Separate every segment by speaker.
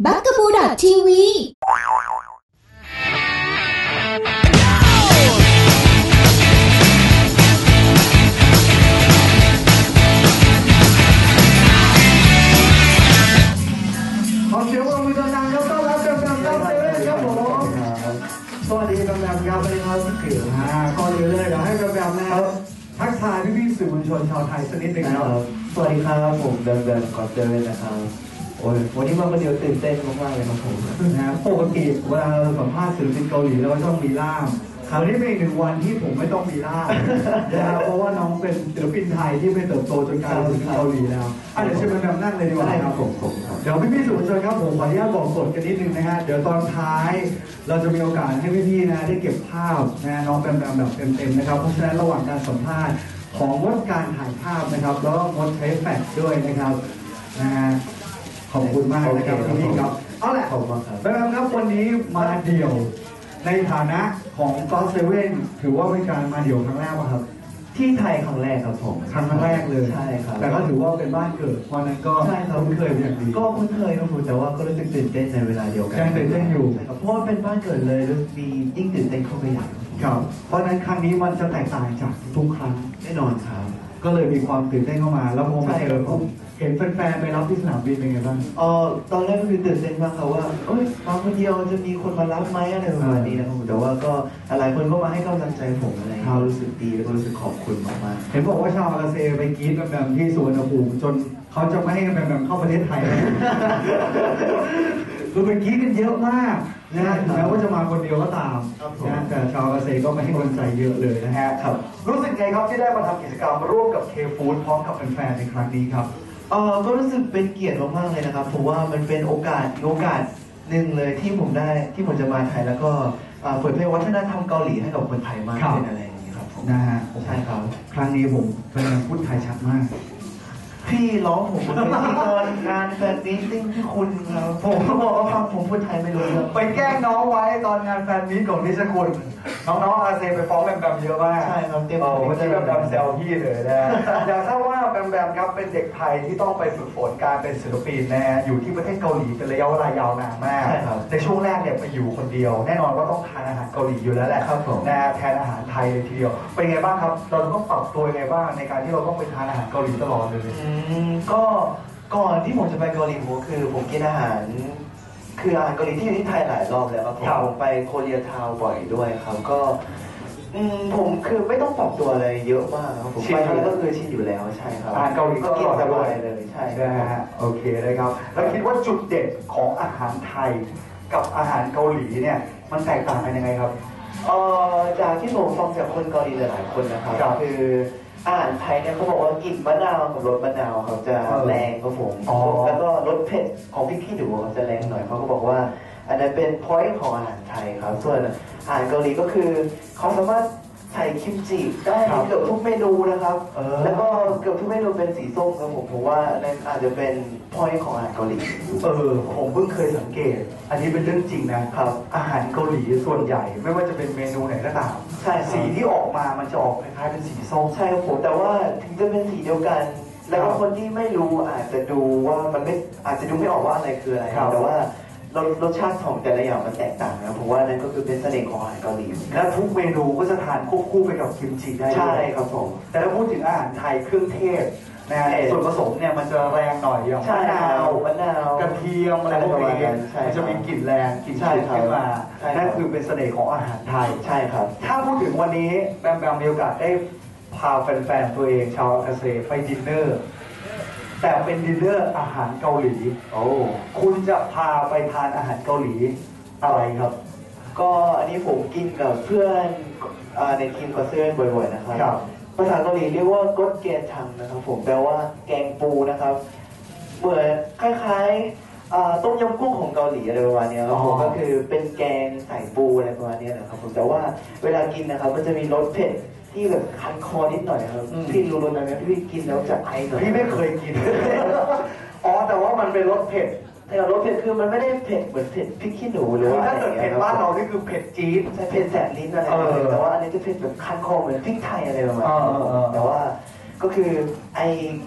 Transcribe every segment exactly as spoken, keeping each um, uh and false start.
Speaker 1: บักกะบูดอททีวี
Speaker 2: ขอเสียงปรบมือดังๆครับต้อนรับแบมแบมครับเซเว่นครับผมสวัสดีแบมแบมครับสวัสดีครับพี่เก๋ฮะก่อนอื่นเลยเดี๋ยวให้แบมแบมนะครับทักทายพี่ๆสื่อมวลชนชาวไทยสักนิดหนึ่งครับ
Speaker 3: สวัสดีครับผมแบมแบมก็เซเว่นนะครับโอ้ยวันนี้มาคนเดียวตื่นเต้นมากๆเลยครับผม
Speaker 2: นะปกติเวลาเราสัมภาษณ์ศิลปินเกาหลีเราต้องมีล่ามคราวนี้เป็นอีกหนึ่งวันที่ผมไม่ต้องมีล่ามนะครับเพราะว่าน้องเป็นศิลปินไทยที่ไปเติบโตจนกลายเป็นศิลปินเกาหลีแล้วอ่ะเดี๋ยวเชิญแบมแบมนั่งเลยดีกว่าครับผมเดี๋ยวพี่ๆสื่อมวลชนครับผมขออนุญาตบอกกฎกันนิดนึงนะฮะเดี๋ยวตอนท้ายเราจะมีโอกาสให้พี่ๆนะได้เก็บภาพนะน้องแบมแบมแบบเต็มๆนะครับเพราะฉะนั้นระหว่างการสัมภาษณ์ของงดการถ่ายภาพนะครับแล้วก็งดใช้แฟลชด้วยนะครับนะฮะขอบคุณมากนะครับพี่ๆครับเอาแหละแบมแบมครับวันนี้มาเดี่ยวในฐานะของก็อตเซเว่นถือว่าเป็นการมาเดี่ยวครั้งแรกป่ะครับ
Speaker 3: ที่ไทยครั้งแรกครับผม
Speaker 2: ครั้งแรกเลย
Speaker 3: ใช่ครับ
Speaker 2: แต่ก็ถือว่าเป็นบ้านเกิดเพราะนั้นก็คุ้นเคยเป็นอย่างดี
Speaker 3: ก็คุ้นเคยครับผมแต่ว่าก็รู้สึกตื่นเต้นในเวลาเดียวกัน
Speaker 2: ยังตื่นเต้นอยู่
Speaker 3: เพราะว่าเป็นบ้านเกิดเลยรู้สึกดียิ่งตื่นเต้นเข้าไปใหญ่
Speaker 2: ครับเพราะนั้นครั้งนี้มันจะแตกต่างจากทุกครั้ง
Speaker 3: แน่นอนครับ
Speaker 2: ก็เลยมีความตื่นเต้นเข้ามาแล้วพอมาเจอผมเห็นแฟนๆไปรับที่สนามบินเป็นไงบ้าง
Speaker 3: อ๋อตอนแรกก็คือตื่นเต้นมากครับว่าเอ้ยมาคนเดียวจะมีคนมารับไหมอะไรประมาณนี้นะครับแต่ว่าก็หลายคนก็มาให้กำลังใจผมอะไรเขารู้สึกดีแล้วก็รู้สึกขอบคุณมาก
Speaker 2: ๆเห็นบอกว่าชาวอาเซไปกรี๊ดแบบที่สุวรรณภูมิจนเขาจะไม่ให้แบบแบบเข้าประเทศไทยคือไปกรี๊ดกันเยอะมากนะฮะแม้ว่าจะมาคนเดียวก็ตามนะแต่ชาวอาเซก็ไม่ให้กำลังใจเยอะเลยนะฮะครับรู้สึกไงครับที่ได้มาทำกิจกรรมร่วมกับเคฟู้ดพร้อมกับแฟนๆในครั้งนี้ครับ
Speaker 3: เออก็รู้สึกเป็นเกียรติมากๆเลยนะครับเพราะว่ามันเป็นโอกาสโอกาสหนึ่งเลยที่ผมได้ที่ผมจะมาไทยแล้วก็เผยแพร่วัฒนธรรมเกาหลีให้กับคนไทยมากขึ้นอะไรอย่างนี้ครับผม
Speaker 2: นะฮะ
Speaker 3: ใช่ครับ
Speaker 2: ครั้งนี้ผมเป็นพูดไทยชัดมาก
Speaker 3: พี่ร้องผมเป็นพิธีกรงานแฟนมิตติ้งที่คุณครับผมก็บอกว่าฟังผมพูดไทยไม่รู้เรื่อง
Speaker 2: ไปแกล้งน้องไว้ตอนงานแฟนมิตของนิชคุณน้องๆอาเซไปฟ้องแบมแบมเยอะมาก
Speaker 3: ใช่ครับเต็ม
Speaker 2: ที่ไม่ใช่แบมแบมแซวพี่เลยนะอยากทราบว่าแบมแบมครับเป็นเด็กไทยที่ต้องไปฝึกฝนการเป็นศิลปินนะอยู่ที่ประเทศเกาหลีเป็นระยะเวลายาวนานมากในช่วงแรกเนี่ยไปอยู่คนเดียวแน่นอนว่าต้องทานอาหารเกาหลีอยู่แล้วแหละนะแทนอาหารไทยเลยทีเดียวเป็นไงบ้างครับเราต้องปรับตัวยังไงบ้างในการที่เราต้องไปทานอาหารเกาหลีตลอดเลย
Speaker 3: ก็ก่อนที่ผมจะไปเกาหลีผมคือผมกินอาหารคืออาหารเกาหลีที่อยู่ที่ไทยหลายรอบแล้วครับผมผมไปโคเรียทาวน์บ่อยด้วยครับก็ผมคือไม่ต้องปรับตัวอะไรเยอะมากครับผมไปแล้วก็คือชินอยู่แล้วใช่ครับ
Speaker 2: อาหารเกาหลีก็
Speaker 3: กินสบายเลยใช่
Speaker 2: นะฮะโอเคนะครับแล้วคิดว่าจุดเด่นของอาหารไทยกับอาหารเกาหลีเนี่ยมันแตกต่างกันยังไงครับ
Speaker 3: เอ่อจากที่ผมฟังจากคนเกาหลีหลายๆคนนะครับคืออาหารไทยเนี่ยเขาบอกว่ากลิ่นมะนาวกับรสมะนาวเขาจะแรงครับผมแล้วก็รสเผ็ดของพริกขี้หนูเขาจะแรงหน่อยเขาก็บอกว่าอันนั้นเป็น point ของอาหารไทยครับส่วนอาหารเกาหลีก็คือเขาสามารถใส่คิมจิได้เกือบทุกเมนูนะครับแล้วก็เกือบทุกเมนูเป็นสีส้มครับผมผมว่านั่นอาจจะเป็น point ของอาหารเกาหลี
Speaker 2: เออผมเพิ่งเคยสังเกตอันนี้เป็นเรื่องจริงนะครับอาหารเกาหลีส่วนใหญ่ไม่ว่าจะเป็นเมนูไหนก็ตาม
Speaker 3: ใช่
Speaker 2: สีที่ออกมามันจะออกคล้ายๆเป็นสีส้ม
Speaker 3: ใช่ครับผมแต่ว่าถึงจะเป็นสีเดียวกันแล้วคนที่ไม่รู้อาจจะดูว่ามันไม่อาจจะดูไม่ออกว่าอะไรคืออะไรแต่ว่ารสรสชาติของแต่ละอย่างมันแตกต่างนะผมว่านั่นก็คือเป็นเสน่ห์ของอาหารเกาหลี
Speaker 2: และทุกเมนูก็จะทานควบคู่ไปกับคิมจิได้
Speaker 3: ใช่ครับผม
Speaker 2: แต่ถ้าพูดถึงอาหารไทยเครื่องเทศนะส่วนผสมเนี่ยมันจะแรงหน่อยอย่างมะนาว
Speaker 3: มะนาว
Speaker 2: กระเทียมอะไรพวกนี้มันจะมีกลิ่นแรงกลิ่นฉุนขึ้นมานั่นคือเป็นเสน่ห์ของอาหารไทย
Speaker 3: ใช่ครับ
Speaker 2: ถ้าพูดถึงวันนี้แบมแบมมีโอกาสได้พาแฟนๆตัวเองชาวอาเซไปดินเนอร์แต่เป็นดินเนอร์อาหารเกาหลี
Speaker 3: โอ้
Speaker 2: คุณจะพาไปทานอาหารเกาหลีอะไรครับ
Speaker 3: ก็อันนี้ผมกินกับเพื่อนในทีมคอนเสิร์ตบ่อยๆนะครับภาษาเกาหลีเรียกว่ากดเกนชังนะครับผมแปลว่าแกงปูนะครับเหมือนคล้ายๆต้มยำกุ้งของเกาหลีอะไรประมาณนี้ครับผมก็คือเป็นแกงใส่ปูอะไรประมาณนี้นะครับผมแต่ว่าเวลากินนะครับมันจะมีรสเผ็ดที่แบบคันคอนิดหน่อยครับพี่รู้รสอะไรพี่กินแล้วจะไอหน่อย
Speaker 2: พี่ไม่เคยกินอ๋อแต่ว่ามันเป็นรสเผ็ด
Speaker 3: แต่รสเผ็ดคือมันไม่ได้เผ็ดเหมือนเผ็ดพริกขี้หนูหรือ
Speaker 2: ว่าถ้าเกิดเผ็ดบ้านเรานี่คือเผ็ดจี๊ด
Speaker 3: ใช่เผ็ดแสบลิ้นอะไรแต่ว่าอันนี้จะเผ็ดแบบคันคอเหมือนพริกไทยอะไรประมาณนี้แต่ว่าก็คือไอ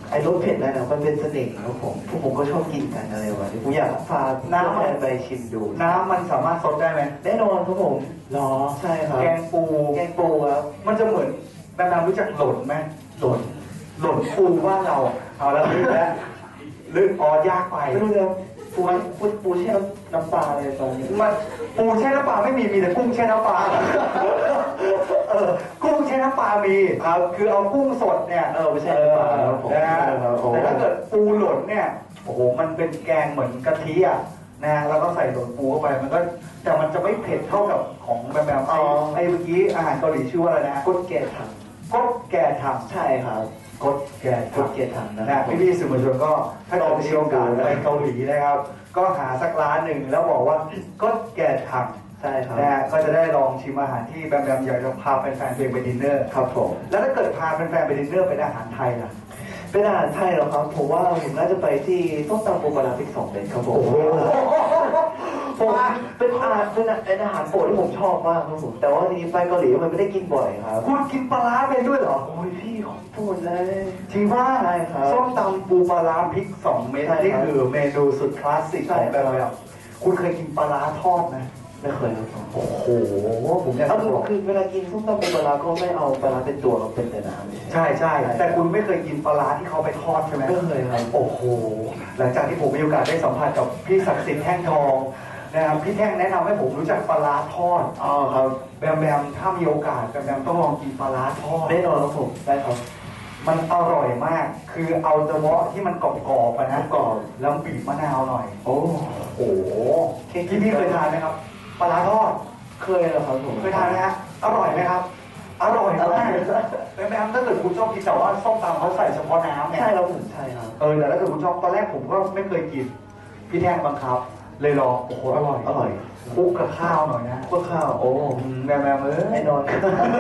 Speaker 3: ไอ้รสเผ็ดนั่นนะมันเป็นเสน่ห์ครับผมพวกผมก็ชอบกินกันอะไรวะผมอยากพาน้ำมันไปชิมดู
Speaker 2: น้ำมันสามารถซดได้ไหม
Speaker 3: แน่นอนครับผม
Speaker 2: หรอ
Speaker 3: ใช่ครับ
Speaker 2: แกงปู
Speaker 3: แกงปูครับ
Speaker 2: มันจะเหมือนนานๆรู้จักหล่นไหมหล่นหล่นปูว่าเราเอาแล้วลึกแล้วลึกอ๋อยากไป
Speaker 3: ไม่รู้เลยปูปูปูแช่น้ำปลาอะไรตอนนี้
Speaker 2: มันปูแช่น้ำปลาไม่มีมีแต่กุ้งแช่น้ำปลาเออกุ้งแช่น้ำปลามีครับคือเอากุ้งสดเนี่ย
Speaker 3: เออไม่ใช่น้ำปลา
Speaker 2: นะฮะแต่ถ้าเกิดปูหล่นเนี่ยโอ้โหมันเป็นแกงเหมือนกะทิอ่ะนะแล้วก็ใส่หล่นปูเข้าไปมันก็แต่มันจะไม่เผ็ดเท่ากับของแบบแบบไอ้ไอ้เมื่อกี้อาหารเกาหลีชื่อว่าอะไรนะ
Speaker 3: ก๊กแก่ถัง
Speaker 2: ก๊กแก่ถัง
Speaker 3: ใช่ครับ
Speaker 2: ก๊กแก่
Speaker 3: ก๊กแก่ถัง
Speaker 2: นะพี่พี่สื่อมวลชนก็ถ้าเกิดมีโอกาสไปเกาหลีนะครับก็หาสักร้านหนึ่งแล้วบอกว่าก๊กแก่ถัง
Speaker 3: ใช่ครับ
Speaker 2: นะก็จะได้ลองชิมอาหารที่แบมแบมอยากจะพาแฟนๆไปดินเนอร์
Speaker 3: ครับผม
Speaker 2: แล้วถ้าเกิดพาแฟนๆไปดินเนอร์เป็นอาหารไทยล่ะ
Speaker 3: เป็นอาหารไทยเหรอครับผมว่าผมน่าจะไปที่ต้มตำปูปลาร้าพริกสองเป็นครับผมผมเป็นอาหารเป็นอาหารโปรดที่ผมชอบมากครับผมแต่ว่าทีนี้ไปเกาหลีมันไม่ได้กินบ่อยครับ
Speaker 2: คุณกินปลาร้าเป็นด้วยเหรอ
Speaker 3: โอ้ยพี่ของโปรดเลย
Speaker 2: จริงว่า
Speaker 3: ใช่ครับ
Speaker 2: ส้มตำปูปลาร้าพริกสองเม็ดนี่คือเมนูสุดคลาสสิกของแบบแบบคุณเคยกินปลาร้าทอดไหม
Speaker 3: ไม่เคยครับ
Speaker 2: โอ้โหผมอยาก
Speaker 3: จะบอกคือเวลากินส้มตำปูปลาร้าก็ไม่เอาปลาร้าเป็นตัวเราเป็นแต่น้ำ
Speaker 2: ใช่ใช่แต่คุณไม่เคยกินปลาร้าที่เขาไปทอดใช่ไหม
Speaker 3: ไม่เคยครับ
Speaker 2: โอ้โหหลังจากที่ผมมีโอกาสได้สัมผัสกับพี่ศักดิ์สิทธิ์แท่งทองนะครับพี่แท่งแนะนำให้ผมรู้จักปลาร้าทอด
Speaker 3: อ๋อครับ
Speaker 2: แบมแบมถ้ามีโอกาสแบมแบมต้องลองกินปลาร้าทอด
Speaker 3: แน่นอนครับผมได้ครับ
Speaker 2: มันอร่อยมากคือเอาเฉพาะที่มันกรอบๆไปนะ
Speaker 3: กรอบ
Speaker 2: แล้วบีบมะนาวหน่อย
Speaker 3: โอ้
Speaker 2: โหพี่พี่เคยทานไหมครับปลาร้าทอด
Speaker 3: เคยแล้วครับผม
Speaker 2: เคยทานไหมฮะอร่อยไหมครับอร่อยมากแบมแบมถ้าเกิดคุณชอบกินแต่ว่าส้มตำเขาใส่เฉพาะน้ำเนี่ย
Speaker 3: ใช่เราถึงใช่ครับ
Speaker 2: เออแต่ถ้าเกิดคุณชอบตอนแรกผมก็ไม่เคยกินพี่แท่งบังคับเลยลองโอ้โหอร่อย
Speaker 3: อร่อย
Speaker 2: คลุกกับข้าวหน่อยนะ
Speaker 3: คลุกข้าวโอ้
Speaker 2: แม่แม่เอ้ย
Speaker 3: แน่นอน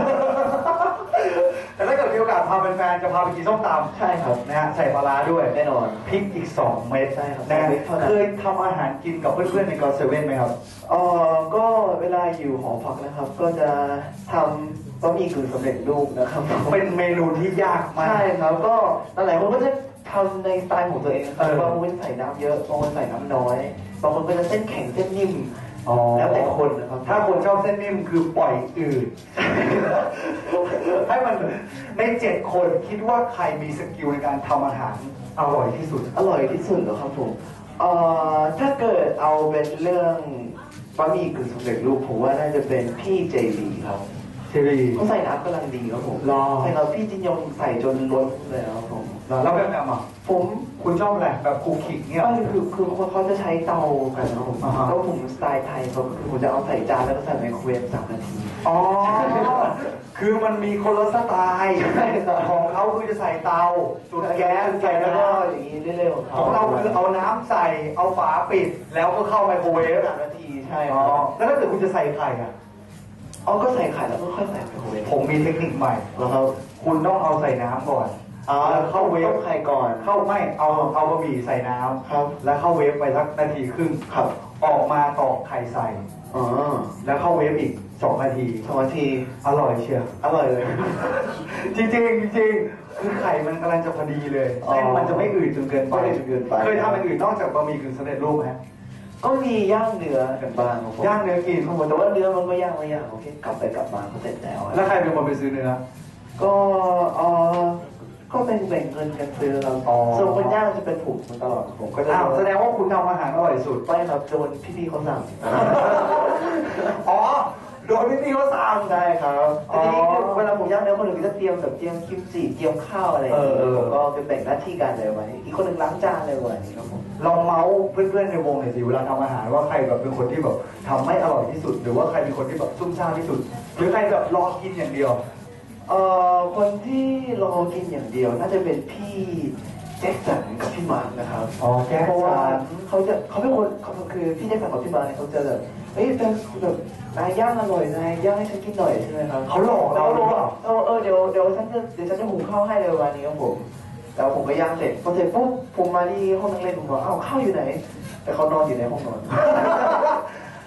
Speaker 2: แต่ถ้าเกิดมีโอกาสพาแฟนๆจะพาไปกินส้มต
Speaker 3: ำใช่ครับ
Speaker 2: นะฮะใส่ปลาร้าด้วย
Speaker 3: แน่นอน
Speaker 2: พริกอีกสองเม็ด
Speaker 3: ใช่ครับ
Speaker 2: นะเคยทำอาหารกินกับเพื่อนๆในกอล์ฟเซเว่นไหมครับ
Speaker 3: เออก็เวลาอยู่หอพักนะครับ ก็จะทำบะหมี่กึ่งสำเร็จรูปนะครับ
Speaker 2: เป็นเมนูที่ยากมาก
Speaker 3: ใช่ครับก็หลายคนก็จะทำในสไตล์ของตัวเองบางคนใส่น้ำเยอะบางคนใส่น้ำน้อยบางคนก็จะเส้นแข็งเส้นนิ่มแล้วแต่คนนะครับ
Speaker 2: ถ้าคนชอบเส้นนิ่มคือปล่อยอืดให้มันในเจ็ดคนคิดว่าใครมีสกิลในการทำอาหารอร่อยที่สุด
Speaker 3: อร่อยที่สุดเหรอครับผมเอ่อถ้าเกิดเอาเป็นเรื่องบะหมี่กึ่งสำเร็จรูปผมว่าน่าจะเป็นพี่เจบีครับ
Speaker 2: เจบี
Speaker 3: เขาใส่น้ำกำลังดีครับผมใส่เราพี่จินยงใส่จนล้นเลยครับผม
Speaker 2: แล้วแบบแบบอ่ะ
Speaker 3: ผม
Speaker 2: คุณชอบอะไรแบบคุกคิกเนี่ย
Speaker 3: ก็คือคือเขาจะใช้เตากันนะผมแล้วผมสไตล์ไทยเขาคือผมจะเอาใส่จานแล้วก็ใส่ไมโครเวฟสามนาที
Speaker 2: อ๋อคือมันมีคนละสไตล์ของเขาคือจะใส่เตาจุดแก๊สใส่
Speaker 3: แล้
Speaker 2: วก็
Speaker 3: อย่างนี้เรื่อยๆของเขา
Speaker 2: ของเราคือเอาน้ำใส่เอาฝาปิดแล้วก็เข้าไมโครเวฟ
Speaker 3: สามนาทีใช่
Speaker 2: อ๋อแล้วถ้าเกิดคุณจะใส่ไข่อ่ะ
Speaker 3: อ๋อก็ใส่ไข่แล้วก็ค่อยใส่ไมโครเวฟ
Speaker 2: ผมมีเทคนิคใหม่
Speaker 3: แล้วครับ
Speaker 2: คุณต้องเอาใส่น้ำก่อน
Speaker 3: เข้าเวฟไข่ก่อน
Speaker 2: เข้าไม่เอาเอาบะหมี่ใส่น้ำ
Speaker 3: ครับ
Speaker 2: แล้วเข้าเวฟไปสักนาทีครึ่ง
Speaker 3: ครับ
Speaker 2: ออกมาตอกไข่ใส่
Speaker 3: อ๋อ
Speaker 2: แล้วเข้าเวฟอีกสองนาที
Speaker 3: สองนาที
Speaker 2: อร่อยเชียว
Speaker 3: อร่อยเลย
Speaker 2: จริงจริงจริงคือไข่มันกำลังจะพอดีเลยเส้นมันจะไม่อืดจนเกินไป
Speaker 3: จนเกินไป
Speaker 2: เคยทำเป็นอื่นนอกจากบะหมี่กึ่งสำเร็จรูปไหม
Speaker 3: ก็มีย่างเนื้อกันบ้าง
Speaker 2: ย่างเนื้อกิน
Speaker 3: แต่ว่าเนื้อมันก็ย่างไม่ย่างโอเคกลับไปกลับมาก็เสร็จแล้ว
Speaker 2: แล้วใครเป็นคนไปซื้อเนื้อ
Speaker 3: ก็เออก็เป็นแบ่งเงินกันซื้อครับส่วนคนย่างจะเป็นผมตลอดผมก็จะ
Speaker 2: แสดงว่าคุณทำอาหารอร่อยสุด
Speaker 3: ไม่ครับโดนพี่ๆเขาสั่ง
Speaker 2: อ๋อโดนพี่ๆเขาสั่ง
Speaker 3: ได้ครับทีนี้เวลาผมย่างเนื้อคนหนึ่งจะเตรียมแบบเตรียมคิมจิเตรียมข้าวอะไรอย่างเงี้ยผมก็จะแบ่งหน้าที่กันเลยวันนี้อีกคนหนึ่งล้างจานเลยวันนี้ครับผม
Speaker 2: ลองเมาส์เพื่อนๆในวงหน่อยสิเวลาทำอาหารว่าใครแบบเป็นคนที่แบบทำไม่อร่อยที่สุดหรือว่าใครเป็นคนที่แบบซุ่มซ่ามที่สุดหรือใครแบบรอกินอย่างเดียว
Speaker 3: เอ่อคนที่รอกินอย่างเดียวน่าจะเป็นพี่แจ็คสันกับพี่มาร์คนะครับ
Speaker 2: อ๋อแจ็คสัน
Speaker 3: เขาจะเขาเป็นคนเขาคือพี่แจ็คสันกับพี่มาร์คเขาจะแบบเฮ้ยเป็นแบบนายย่างอร่อยนายย่างให้ฉันกินหน่อยใช่ไหมครับ
Speaker 2: เขาหลอกเราหรือเปล่า
Speaker 3: เออเออเดี๋ยวเดี๋ยวฉันจะเดี๋ยวฉันจะหุงข้าวให้เลยวันนี้ครับผมแล้วผมก็ย่างเสร็จพอเสร็จปุ๊บผมมาที่ห้องนั่งเล่นผมบอกอ้าวข้าวอยู่ไหนแต่เขานอนอยู่ในห้องนอน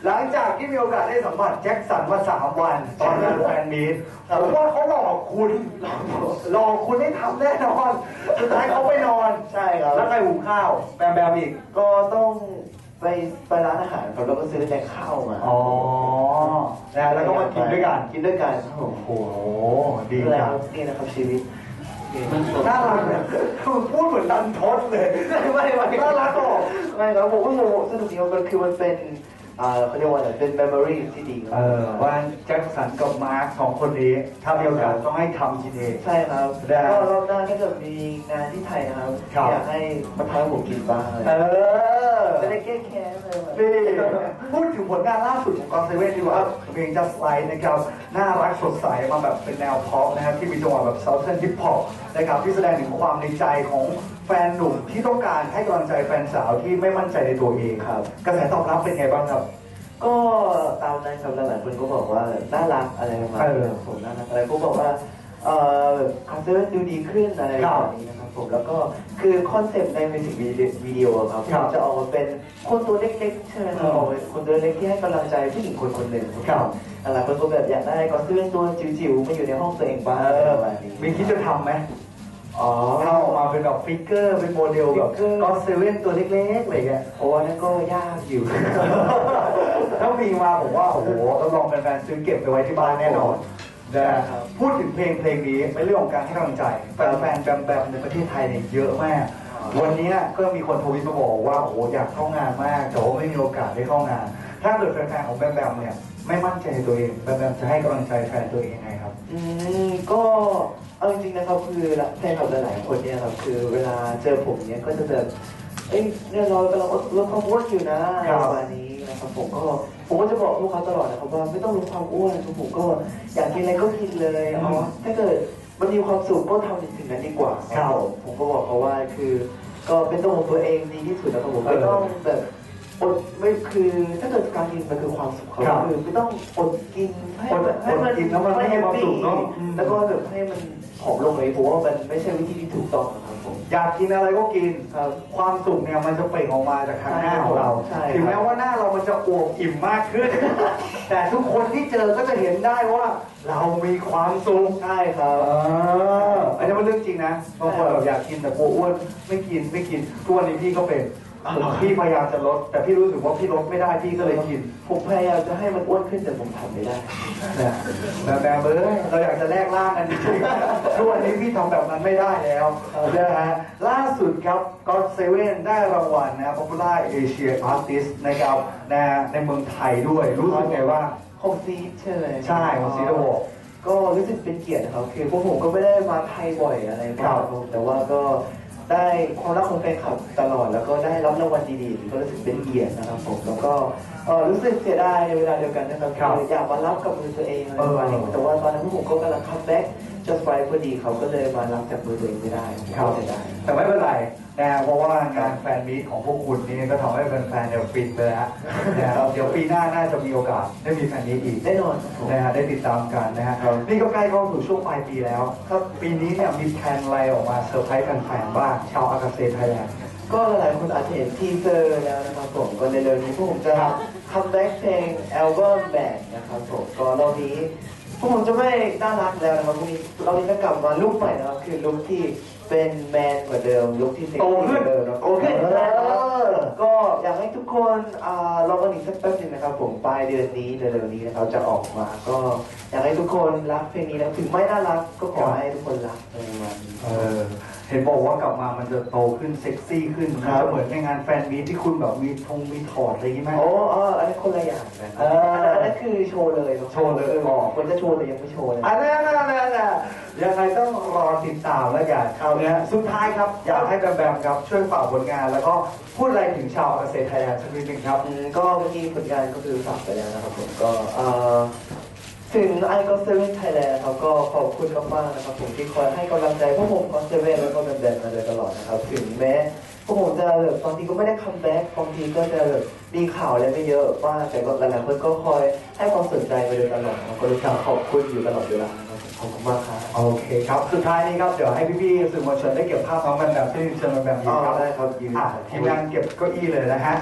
Speaker 2: หลังจากที่มีโอกาสได้สัมผัสแจ็คสันมาสามวันตอนงานแฟนมีตผมว่าเขาหลอกคุณหลอกคุณให้ทำแน่นอนสุดท้ายเขาไปนอน
Speaker 3: ใช่ครับ
Speaker 2: แล้วใครหุงข้าวแบมแบมอีก
Speaker 3: ก็ต้องไปไปร้านอาหารครับแล้วก็ซื้อแต่ข้าวมา
Speaker 2: อ๋อนะแล้วก็มากินด้วยกัน
Speaker 3: กินด้วยกันครับผม
Speaker 2: โอ้โหดี
Speaker 3: แล้
Speaker 2: จั
Speaker 3: ว
Speaker 2: ง
Speaker 3: นี่นะครับชีวิต
Speaker 2: น่ารักเนี่ยพูดเหมือนดันทดเลย
Speaker 3: ไม่ไม่
Speaker 2: น่ารักออก
Speaker 3: ไม่ครับผมก็งงสนุกดีครับมันคือมันเป็นอ่าเขาเรียกว่าอะไรเป็น memory ที่ดี
Speaker 2: เออว่าแจ็คสันกับมาร์คสองคนนี้ถ้ามีโอกาสต้องให้ทำกินเอง
Speaker 3: ใช่ครับ
Speaker 2: ได้
Speaker 3: ก็รอบหน้าถ้าเกิดมีงานที่ไทยนะครับ
Speaker 2: ครับ
Speaker 3: อยากให้มาทำให้ผมกินบ้างเลย
Speaker 2: เออ
Speaker 3: จะได้แก้แค้นเลย
Speaker 2: นี่พูดถึงผลงานล่าสุดของกอนเซเว่นดีกว่าเพลง Just Like นะครับน่ารักสดใสมาแบบเป็นแนวพ็อปนะครับที่มีจังหวะแบบ Southern Hip Hop นะครับที่แสดงถึงความในใจของแฟนหนุ่มที่ต้องการให้กำลังใจแฟนสาวที่ไม่มั่นใจในตัวเองครับกระแสตอบรับเป็นไงบ้างครับ
Speaker 3: ก็ตามนั้นครับหลายๆคนก็บอกว่าน่ารักอะไรประมาณ
Speaker 2: เอ
Speaker 3: นี้
Speaker 2: อ
Speaker 3: ครับผมน่ารักอะไรก็บอกว่าเอ่อคอนเสิร์ตดูดีขึ้นอะไร
Speaker 2: ครับ
Speaker 3: แบบนี้นะครับผมแล้วก็คือคอนเซปต์ในมิวสิกวิดีโอครับ
Speaker 2: ครับ
Speaker 3: จะออกมาเป็นคนตัวเล็กๆใช่ไหมครับ
Speaker 2: อืม
Speaker 3: ออกมาเป็นคนตัวเล็กที่ให้กำลังใจผู้หญิงคนคนหนึ่ง
Speaker 2: ครับ
Speaker 3: หลายคนก็แบบอยากได้คอนเสิร์ตตัวจิ๋วๆมาอยู่ในห้องตัวเองบ้างอะไรประมาณนี้
Speaker 2: มีคิดจะทำไหม
Speaker 3: อ๋อ
Speaker 2: เอาออกมาเป็นแบบฟิกเกอร์เป็นโมเดลแบบ
Speaker 3: ฟิกเกอร์
Speaker 2: กอนเซเว่นตัวเล็กๆอะไรเงี้ย
Speaker 3: โอ้นั่นก็ยากอยู่
Speaker 2: ถ้ามีมาผมว่าโอ้โหต้องลองแฟนๆซื้อเก็บไปไว้ที่บ้านแน่นอนนะครับ พูดถึงเพลงเพลงนี้เป็นเรื่องของการให้กำลังใจแฟนๆแบมแบมในประเทศไทยเนี่ยเยอะมาก วันนี้ก็มีคนทวีตมาบอกว่าโอ้โหอยากเข้างานมากแต่ว่าไม่มีโอกาสได้เข้างาน ถ้าเกิดแฟนๆของแบมแบมเนี่ยไม่มั่นใจในตัวเองแบมแบมจะให้กำลังใจแฟนตัวเองยังไงครับ
Speaker 3: อืมก็เอาจริงๆนะครับคือแฟนคลับหลายๆคนเนี่ยครับคือเวลาเจอผมเนี่ยก็จะแบบเอ้ยเนี่ยเรากำลังลดความอ้วนอยู่นะอะไร
Speaker 2: ครับ
Speaker 3: ประมาณนี้นะครับผมก็ผมก็จะบอกลูกค้าตลอดนะครับว่าไม่ต้องลดความอ้วนคือผมก็อยากกินอะไรก็กินเลยอ๋อถ้าเกิดมันมีความสุขก็ทำถึงนั้นดีกว่า
Speaker 2: ครับ
Speaker 3: ผมผมก็บอกเขาว่าคือ ก็เป็นตัวของตัวเองดีที่สุดนะครับผมไม่ต้องแบบอดไม่คือถ้าเกิดการกินมันคือความสุขเขา
Speaker 2: ครับ
Speaker 3: คือไม่ต้องอดกินให้
Speaker 2: อด
Speaker 3: มันให้มัน
Speaker 2: อดกินแล้วมันไม่ให้ความสุขเนอะอืม
Speaker 3: แล้วก็แบบให้มันผอมลงเลยผมว่ามันไม่ใช่วิธีที่ถูกต้องนะครับผม
Speaker 2: อยากกินอะไรก็กิน
Speaker 3: ครับ
Speaker 2: ความสุขเนี่ยมันจะเปล่งออกมาจากทางหน้าของเรา
Speaker 3: ใช่ครับ
Speaker 2: ถึงแม้ว่าหน้าเรามันจะอวบอิ่มมากขึ้น แต่ทุกคนที่เจอก็จะเห็นได้ว่า เรามีความสุข
Speaker 3: ใช่ครับ
Speaker 2: เอออันนี้มันเรื่องจริงนะบางคนแบบอยากกินแต่กลัวอ้วนไม่กินไม่กินทุกวันนี้พี่ก็เป็นพี่พยายามจะลด แต่พี่รู้สึกว่าพี่ลดไม่ได้พี่ก็เลยกิน
Speaker 3: ผมพยายามจะให้มันอ้วนขึ้นแต่ผมทำไม่ได้
Speaker 2: นะแบบแบบเอ้ยเราอยากจะแลกล่างกันจริงๆทุกวันนี้พี่ทำแบบนั้นไม่ได้แล้วนะฮะล่าสุดครับก็เซเว่นได้รางวัลนะ Popular Asia Artist นะครับนะในเมืองไทยด้วยรู้สึกไงว่าง
Speaker 3: ของซีดใช่ไหม
Speaker 2: ใช่ของซีดโว
Speaker 3: ก็รู้สึกเป็นเกียรตินะครับคือพวกผมก็ไม่ได้มาไทยบ่อยอะไร
Speaker 2: ครั
Speaker 3: มาก
Speaker 2: บ
Speaker 3: ครับแต่ว่าก็ได้ความรักของแฟนคลับตลอดแล้วก็ได้รับรางวัลดีๆก็รู้สึกเป็นเกียรตินะครับผมแล้วก็เออรู้สึกเสียดายในเวลาเดียวกันนะครับ
Speaker 2: ครับ
Speaker 3: คืออยากมารับกับมือตัวเองอะไรประมาณนี้
Speaker 2: เออ
Speaker 3: แต่ว่าตอนนั้นพวกผมก็กำลังคัมแบ็กจะไฟพอดีเขาก็เลยมารับจากมือตัวเองไม่ได้ผมก็เสียดาย
Speaker 2: แต่ไม่เป็นไรนะเพราะว่างานแฟนมีตของพวกคุณนี่ก็ทำให้แฟนๆเนี่ยฟินไปแล้วนะครับเดี๋ยวปีหน้าน่าจะมีโอกาสได้มีแฟนมีตอีก
Speaker 3: แน่นอนครับผม
Speaker 2: นะฮะได้ติดตามกันนะฮะ
Speaker 3: ครับ
Speaker 2: นี่ก็ใกล้เข้าสู่ช่วงปลายปีแล้วครับปีนี้เนี่ยมีแพลนอะไรออกมาเซอร์ไพรส์แฟนๆบ้างชาวอากาเซ่ไทยแลนด์
Speaker 3: ก็หลายๆคนอาจจะเห็นทีเซอร์แล้วนะครับผมก็ในเร็วๆนี้พวกผมจะคัมแบ็กเพลงอัลบั้มแบกนะครับผมก็รอบนี้พวกผมจะไม่น่ารักแล้วนะครับพวกนี้เรานี้จะกลับมาลุคใหม่นะครับคือลุคที่เป็นแมนกว่าเดิมลุคที่เซ็ก
Speaker 2: โต
Speaker 3: ซี่
Speaker 2: ขึ้น
Speaker 3: กว่าเดิมนะโตขึ้น
Speaker 2: เออ
Speaker 3: นะครับก็อยากให้ทุกคนอ่ารอกันอีกสักแป๊บหนึงนะครับผมปลายเดือนนี้เร็วๆนี้นะครับจะออกมา ก็อยากให้ทุกคนรักเพลงนี้นะถึงไม่น่ารักก็ขอให้ทุกคนรักในวันนี้
Speaker 2: เออเห็นบอกว่ากลับมามันจะโตขึ้นเซ็กซี่ขึ้น
Speaker 3: ครั
Speaker 2: มัน
Speaker 3: บ
Speaker 2: จะเหมือนในงานแฟนมีตที่คุณแบบมีทงมีถอดอะไรอย่างงี้ไหม
Speaker 3: โอ้อ๋ออันนี้คนละอย่างนะ
Speaker 2: เออ
Speaker 3: อันนั้นคือโชว์เลยครับ
Speaker 2: โชว์เลย
Speaker 3: อ๋อคนจะโชว์แต่ยังไม่โชว์เลย
Speaker 2: อันนั้นนั่นนั่นน่ะยังไงต้องรอติดตามแล้วกันเอาเนี่ยสุดท้ายครับ อยากให้แบมแบมครับช่วยฝากผลงาน แล้วก็พูดอะไรถึงชาวเกษตรไทยแลนด์สักนิดนึงครับ
Speaker 3: อืมก็เมื่อกี้ผลงานก็คือฝากไปแล้วนะครับผมก็เอ่อถึงไอคอนเซเว่นไทยแลนด์ครับก็ขอบคุณมากๆนะครับผมที่คอยให้กำลังใจพวกผมคอนเซเว่นแล้วก็แบนๆมาโดยตลอดนะครับถึงแม้พวกผมจะแบบบางทีก็ไม่ได้คัมแบ็กบางทีก็จะแบบมีข่าวอะไรไม่เยอะมากแต่ก็หลายๆคนก็คอยให้ความสนใจมาโดยตลอดนะครับก็รู้สึกขอบคุณอยู่ตลอดเวลานะครับผมขอบคุณมากครับ
Speaker 2: โอเคครับ สุดท้ายนี้ครับ เดี๋ยวให้พี่ๆสื่อมวลชนได้เก็บภาพน้องแบมแบมที่เชิญแบมแบมยืนครับ
Speaker 3: ได้ครับยืน
Speaker 2: อ่ะทีมงานเก็บเก้าอี้เลยนะฮะ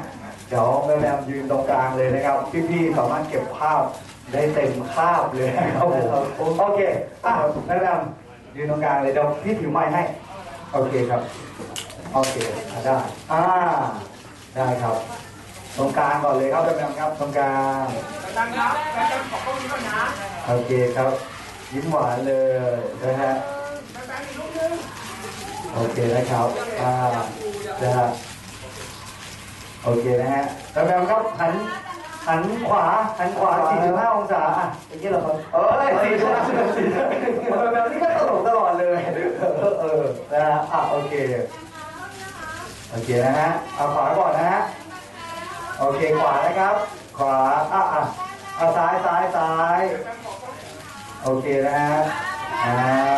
Speaker 2: เดี๋ยวแม่แมมยืนตรงกลางเลยนะครับ พี่ๆสามารถเก็บภาพได้เต็มคาบเลยนะครับผมโอเคอ่ะแม่แมมยืนตรงกลางเลยเดี๋ยวพี่ถือไม้ให้โอเคครับโอเคได้อ่าได้ครับตรงกลางก่อนเลยครับแม่แมมครับตรงกลางดังครับดังขอบคุณก่อนนะโอเคครับยิ้มหวานเลยนะฮะโอเคนะครับอ่านะฮะโอเคนะฮะแล้วแบมครับหันหันขวาหันขวาสี่สิบห้าองศาอ่ะอย่างนี้เหรอครับเออสี่สิบห้าสี่แบมนี่ก็ตลกตลอดเลยเออเออนะฮะอ่ะโอเคโอเคนะฮะเอาขวาก่อนนะฮะโอเคขวานะครับขวาอ่ะอ่ะเอาซ้ายซ้ายซ้ายโอเคนะฮะอ่า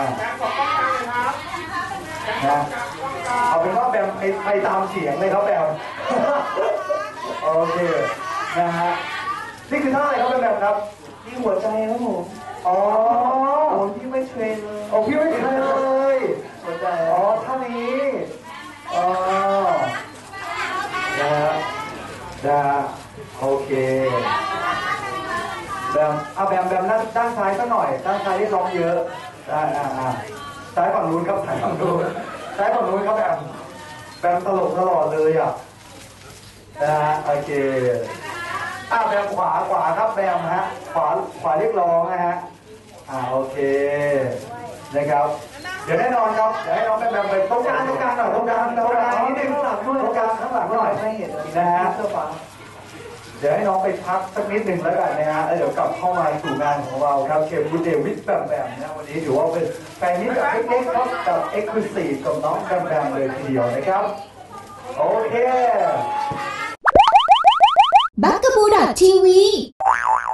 Speaker 2: นะเอาเป็นว่าแบมไปไปตามเสียงเลยครับแบมโอเคนะฮะนี่คือท่าอะไรครับแบมครับ
Speaker 3: นี่หัวใจครับผม
Speaker 2: อ๋อ
Speaker 3: โอ้พี่ไม่เทรนเลย
Speaker 2: โอ้พี่ไม่เคยเลย
Speaker 3: หัวใจ
Speaker 2: อ๋อท่านี้อ๋อนะฮะนะฮะโอเคแบมเอาแบมแบมด้านด้านซ้ายสักหน่อยด้านซ้ายที่ร้องเยอะอ่าอ่าอ่าซ้ายฝั่งนู้นครับซ้ายฝั่งนู้นซ้ายฝั่งนู้นครับแบมแบมตลกตลอดเลยอ่ะนะฮะโอเคอ่าแบมขวาขวาครับแบมฮะขวาขวาเรียกร้องนะฮะอ่าโอเคนะครับเดี๋ยวแน่นอนครับเดี๋ยวให้น้องแบมแบมไปตรงกลางตรงกลางหน่อยตรงกลางตรงกลางนิดนึงตรงกลางข้างหลังหน่อย
Speaker 3: ไม่เห็น
Speaker 2: นะฮะ
Speaker 3: เสื้อฟ้า
Speaker 2: เดี๋ยวให้น้องไปพักสักนิดหนึ่งแล้วกันนะฮะแล้วเดี๋ยวกลับเข้ามาสู่งานของเราครับเคบูเดวิดแบมแบมนะวันนี้ถือว่าเป็นแฟนมิตรแบบเล็กๆครับกับเอ็กซ์คลูซีฟกับน้องแบมแบมเลยทีเดียวนะครับโอเค
Speaker 1: บักกะบูดอททีวี